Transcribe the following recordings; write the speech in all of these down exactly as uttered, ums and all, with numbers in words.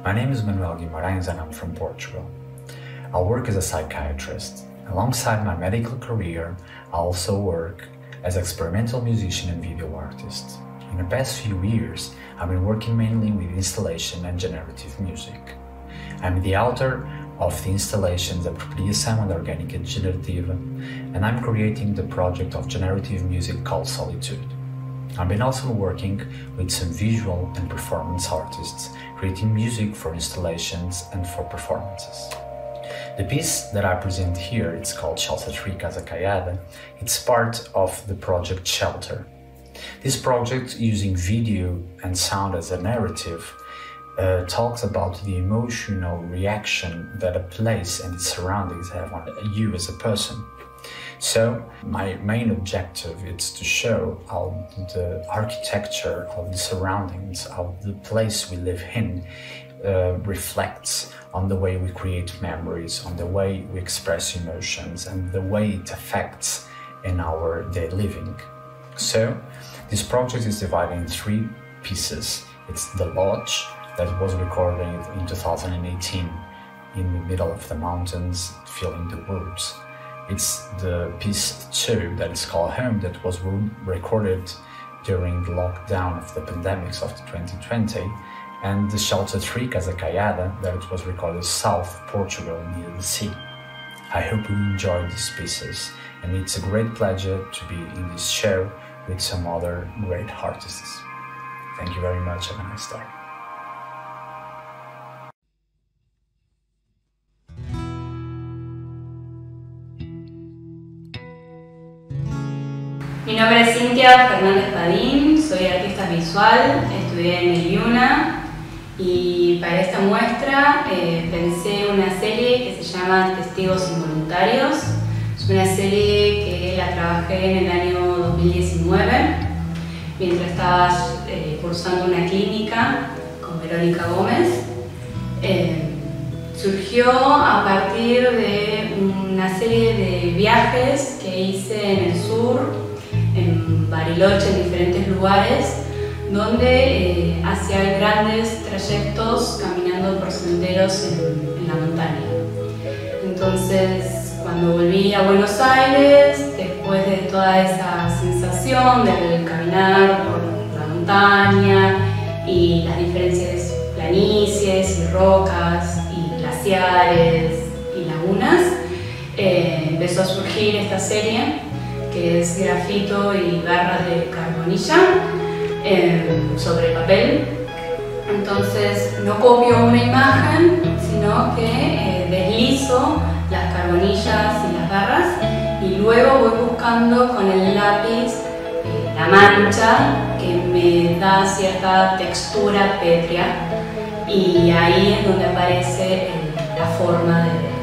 My name is Manuel Guimarães and I'm from Portugal. I work as a psychiatrist. Alongside my medical career, I also work as experimental musician and video artist. In the past few years, I've been working mainly with installation and generative music. I'm the author of the installations Apropriação and Orgânica Generativa, and I'm creating the project of generative music called Solitude. I've been also working with some visual and performance artists, creating music for installations and for performances. The piece that I present here, it's called Shelter three Casa Caiada. It's part of the project Shelter. This project, using video and sound as a narrative, uh, talks about the emotional reaction that a place and its surroundings have on you as a person. So, my main objective is to show how the architecture of the surroundings of the place we live in uh, reflects on the way we create memories, on the way we express emotions, and the way it affects in our daily living. So, this project is divided in three pieces. It's the lodge that was recorded in two thousand eighteen in the middle of the mountains, feeling the woods. It's the piece two that is called Home that was recorded during the lockdown of the pandemics of twenty twenty, and the Shelter three Casa Caiada that was recorded south of Portugal near the sea. I hope you enjoyed these pieces, and it's a great pleasure to be in this show with some other great artists. Thank you very much. Have a nice day. Mi nombre es Cintia Fernández Padín, soy artista visual, estudié en el IUNA y para esta muestra eh, pensé una serie que se llama Testigos Involuntarios. Es una serie que la trabajé en el año dos mil diecinueve mientras estaba eh, cursando una clínica con Verónica Gómez. Eh, surgió a partir de una serie de viajes que hice en el sur, en Bariloche, en diferentes lugares, donde eh, hacía grandes trayectos caminando por senderos en, en la montaña. Entonces, cuando volví a Buenos Aires, después de toda esa sensación del caminar por la montaña y las diferentes planicies y rocas y glaciares y lagunas, eh, empezó a surgir esta serie que es grafito y barras de carbonilla eh, sobre papel. Entonces no copio una imagen, sino que eh, deslizo las carbonillas y las barras y luego voy buscando con el lápiz eh, la mancha que me da cierta textura pétrea, y ahí es donde aparece eh, la forma de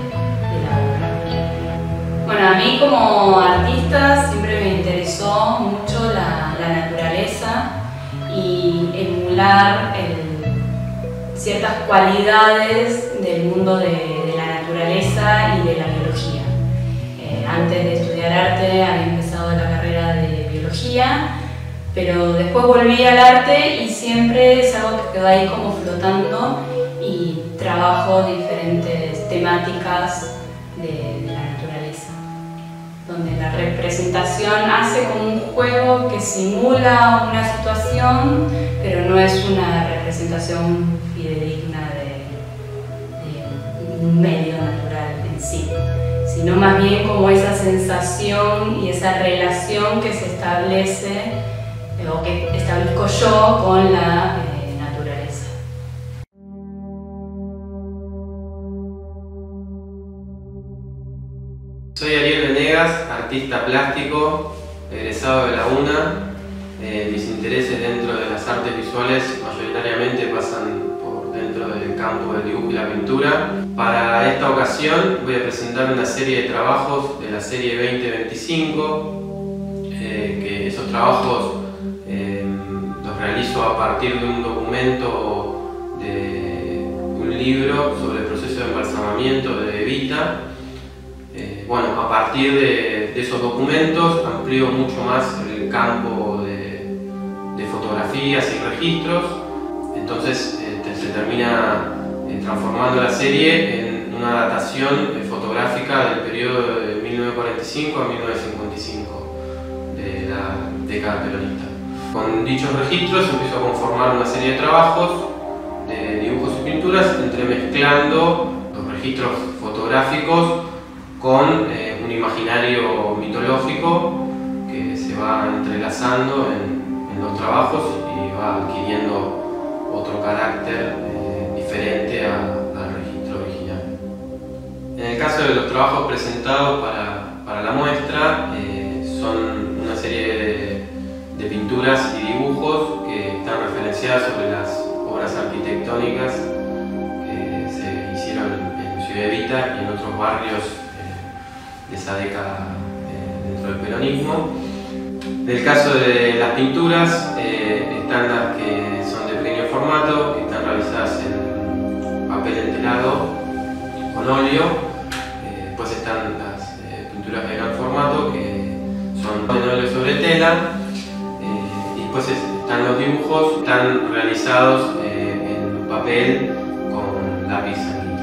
Bueno, a mí como artista siempre me interesó mucho la, la naturaleza y emular el, ciertas cualidades del mundo de, de la naturaleza y de la biología. Eh, antes de estudiar arte había empezado la carrera de biología, pero después volví al arte y siempre es algo que quedó ahí como flotando y trabajo diferentes temáticas de, de la naturaleza, donde la representación hace como un juego que simula una situación, pero no es una representación fidedigna de, de un medio natural en sí, sino más bien como esa sensación y esa relación que se establece, o que establezco yo con la eh, naturaleza. Soy Ariel Venegas, artista plástico, egresado de la UNA. Eh, mis intereses dentro de las artes visuales mayoritariamente pasan por dentro del campo del dibujo y la pintura. Para esta ocasión voy a presentar una serie de trabajos de la serie veinte veinticinco, eh, que esos trabajos eh, los realizo a partir de un documento de un libro sobre el proceso de embalsamamiento de Evita. Eh, bueno, a partir de, de esos documentos amplío mucho más el campo de, de fotografías y registros, entonces este, se termina eh, transformando la serie en una datación eh, fotográfica del periodo de mil novecientos cuarenta y cinco a mil novecientos cincuenta y cinco, de la década peronista. Con dichos registros empiezo a conformar una serie de trabajos, de dibujos y pinturas, entremezclando los registros fotográficos con eh, un imaginario mitológico que se va entrelazando en, en los trabajos y va adquiriendo otro carácter eh, diferente a, al registro original. En el caso de los trabajos presentados para, para la muestra, eh, son una serie de, de pinturas y dibujos que están referenciadas sobre las obras arquitectónicas que se hicieron en Ciudad Evita y en otros barrios eh, de esa década eh, dentro del peronismo. En el caso de las pinturas, eh, están las que son de pequeño formato, que están realizadas en papel enterado con óleo. Eh, después están las eh, pinturas de gran formato, que son en óleo sobre tela. Eh, y después están los dibujos, que están realizados eh, en papel con lápiz sanguíneo.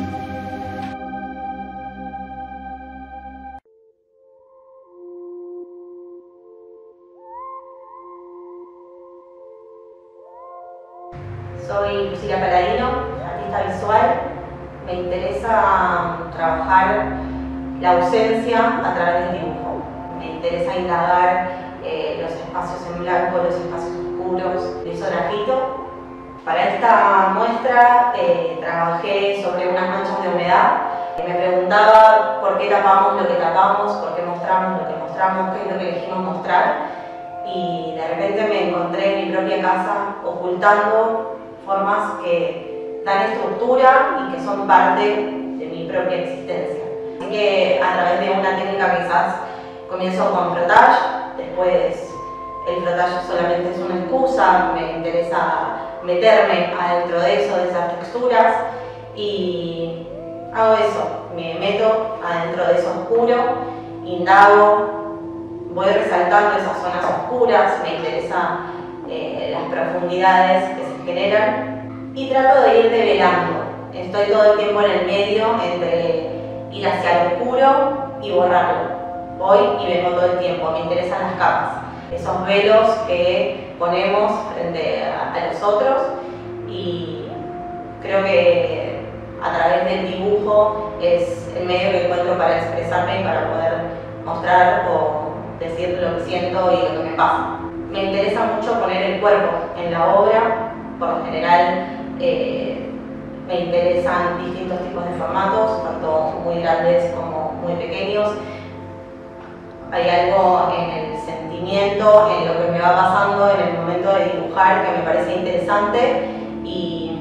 Soy Lucila Paladino, artista visual. Me interesa trabajar la ausencia a través del dibujo. Me interesa indagar eh, los espacios en blanco, los espacios oscuros, hizo grafito. Para esta muestra eh, trabajé sobre unas manchas de humedad. Me preguntaba por qué tapamos lo que tapamos, por qué mostramos lo que mostramos, qué es lo que elegimos mostrar. Y de repente me encontré en mi propia casa ocultando formas que dan estructura y que son parte de mi propia existencia. Así que a través de una técnica quizás comienzo con frottage, después el frottage solamente es una excusa, me interesa meterme adentro de eso, de esas texturas, y hago eso, me meto adentro de eso oscuro, indago, voy resaltando esas zonas oscuras, me interesa eh, las profundidades que se generan y trato de ir develando. Estoy todo el tiempo en el medio entre ir hacia lo oscuro y borrarlo. Voy y vengo todo el tiempo, me interesan las capas, esos velos que ponemos frente a, a los otros, y creo que a través del dibujo es el medio que encuentro para expresarme y para poder mostrar o decir lo que siento y lo que me pasa. Me interesa mucho poner el cuerpo en la obra. Por lo general eh, me interesan distintos tipos de formatos, tanto muy grandes como muy pequeños. Hay algo en el sentimiento, en lo que me va pasando en el momento de dibujar, que me parece interesante, y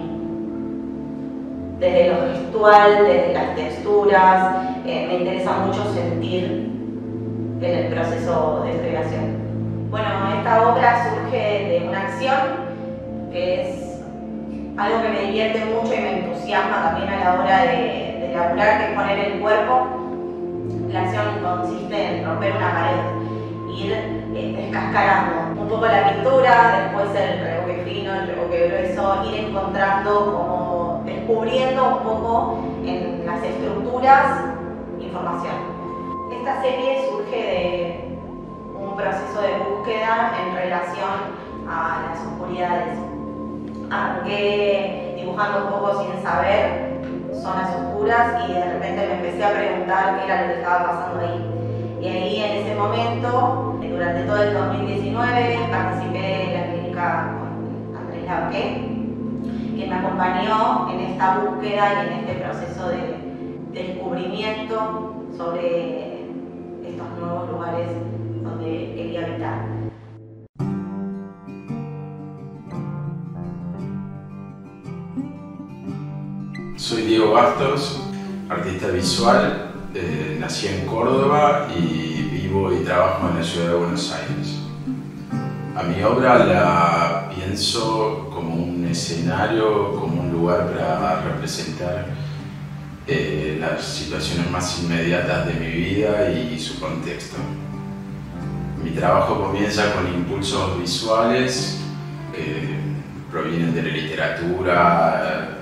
desde lo gestual, desde las texturas, eh, me interesa mucho sentir en el proceso de creación. Bueno, esta obra surge de una acción que es algo que me divierte mucho y me entusiasma también a la hora de, de laburar, que es poner el cuerpo. La acción consiste en romper una pared, ir eh, descascarando un poco la pintura, después el revoque fino, el revoque grueso, ir encontrando, como descubriendo un poco en las estructuras información. Esta serie surge de un proceso de búsqueda en relación a las oscuridades. Arranqué dibujando un poco sin saber zonas oscuras y de repente me empecé a preguntar qué era lo que estaba pasando ahí. Y ahí en ese momento, durante todo el dos mil diecinueve, participé en la clínica con Andrés Labaqué, que me acompañó en esta búsqueda y en este proceso de descubrimiento sobre estos nuevos lugares donde quería habitar. Soy Diego Bastos, artista visual, eh, nací en Córdoba y vivo y trabajo en la ciudad de Buenos Aires. A mi obra la pienso como un escenario, como un lugar para representar eh, las situaciones más inmediatas de mi vida y su contexto. Mi trabajo comienza con impulsos visuales que provienen de la literatura,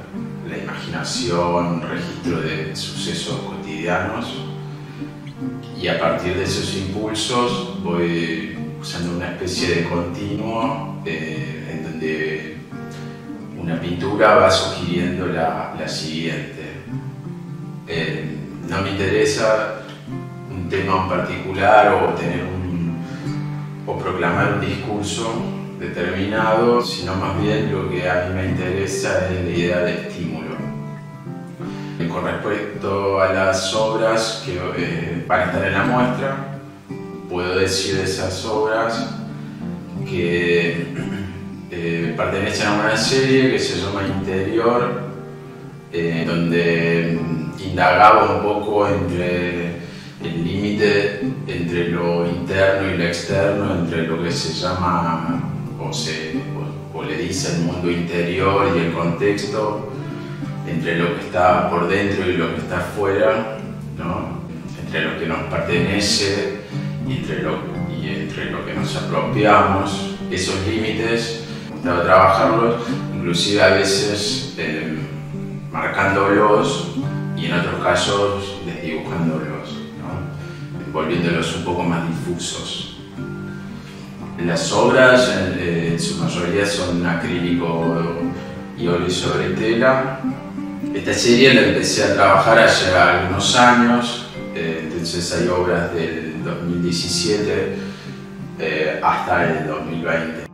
la imaginación, registro de sucesos cotidianos, y a partir de esos impulsos voy usando una especie de continuo eh, en donde una pintura va sugiriendo la, la siguiente. Eh, no me interesa un tema en particular o tener un, o proclamar un discurso determinado, sino más bien lo que a mí me interesa es la idea de estímulo. Con respecto a las obras que eh, van a estar en la muestra, puedo decir de esas obras que eh, pertenecen a una serie que se llama Interior, eh, donde indagaba un poco entre el límite entre lo interno y lo externo, entre lo que se llama o, se, o, o le dice el mundo interior y el contexto, entre lo que está por dentro y lo que está afuera, ¿no? Entre lo que nos pertenece y entre lo, y entre lo que nos apropiamos. Esos límites, me gustaba trabajarlos, inclusive a veces eh, marcándolos y en otros casos desdibujándolos, ¿no? Volviéndolos un poco más difusos. Las obras eh, en su mayoría son acrílico y óleo sobre tela. Esta serie la empecé a trabajar hace algunos años, eh, entonces hay obras del dos mil diecisiete eh, hasta el dos mil veinte.